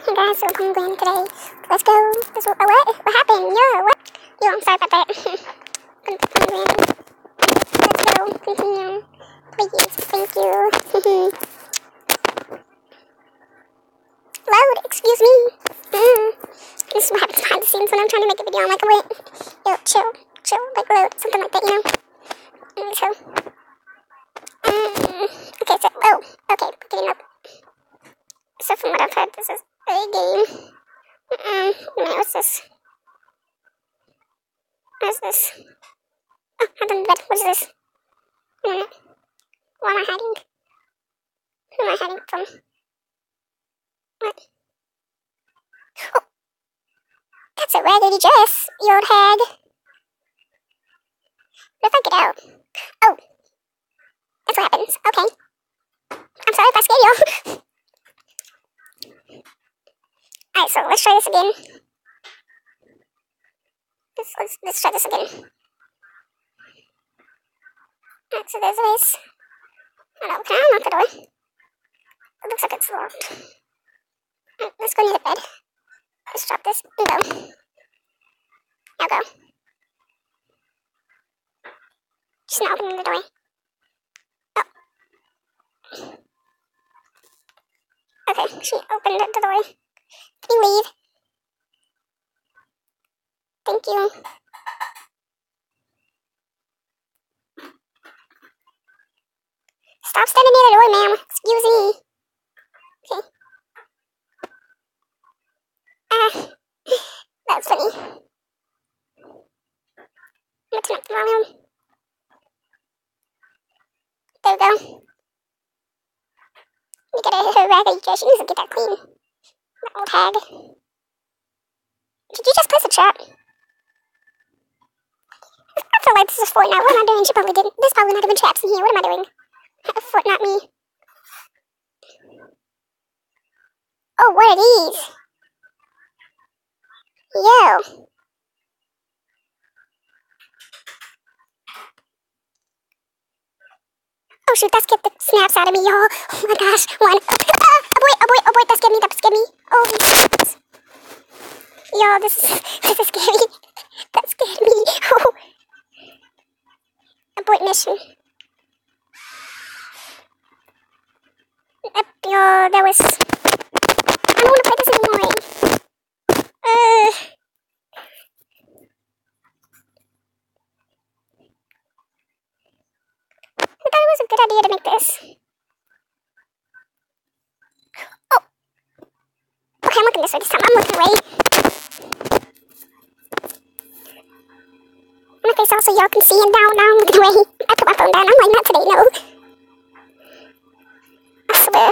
Hey guys, so I'm going today. Let's go. What? What happened? Yo, what? Yo, I'm sorry about that. Let's go. Continue. Please. Thank you. Load. Excuse me. This is what happens behind the scenes when I'm trying to make a video. I'm like, wait. Yo, chill. Chill. Like, load. Something like that, you know? So. Okay, so. Oh. Okay. Getting up. So from what I've heard, this is a game. What's this? What's this? Oh, I'm in bed. What is this? Wait a minute. Why am I hiding? Who am I hiding from? What? Oh! That's a raggedy dress, you old hag. What if I get out? Oh! That's what happens. Okay. I'm sorry if I scared y'all. Alright, so let's try this again. Let's try this again. Alright, so there's this. Oh no, can I unlock the door? It looks like it's locked. Alright, let's go near the bed. Let's drop this and go. Now go. Just not opening the door. Oh. Okay, she opened the door. Can you leave? Thank you. Stop standing near the door, ma'am. Excuse me. Okay. That was funny. I'm gonna turn up the volume. There we go. You get her raggedy dress. She needs to get that clean. That old hag. Did you just place a trap? I feel like this is Fortnite. What am I doing? She probably didn't. There's probably not even traps in here. What am I doing? Fortnite me. Oh, what are these? Yo. Oh shoot, that scared the snaps out of me, y'all. Oh my gosh. One. Oh boy, that scared me, Oh, yo, this is scary. That scared me. Oh. Abort mission. Yo, that was... I don't want to play this anymore. I thought it was a good idea to make this. Oh! Okay, I'm looking this way this time. I'm looking away. My face also y'all can see, and now I'm looking away. I put my phone down. I'm like, not today, no. I swear.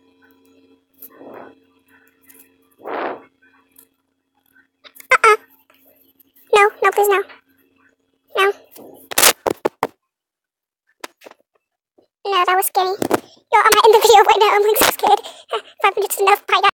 No, please, no. No. No, that was scary. Yo, I'm not in the video right now. I'm like so scared. 5 minutes is enough. Bye, guys.